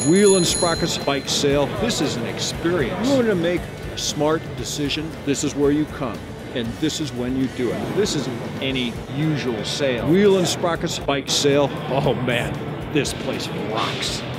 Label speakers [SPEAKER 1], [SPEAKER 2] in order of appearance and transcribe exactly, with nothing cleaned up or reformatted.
[SPEAKER 1] Wheel and Sprockets bike sale. This is an experience. You want to make a smart decision? This is where you come, and this is when you do it. This isn't any usual sale. Wheel and Sprockets bike sale. Oh man, this place rocks.